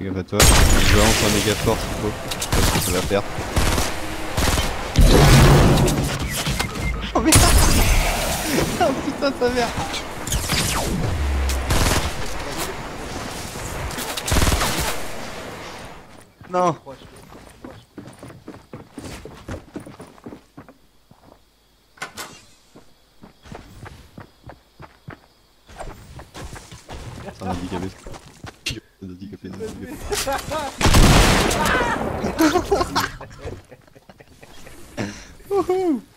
Fais gaffe à toi. Je lance un méga fort s'il faut. Parce que ça va perdre. Oh merde. Oh putain sa mère. Non. C'est un handicapé. C'est un handicapé, c'est un handicapé. Wouhou.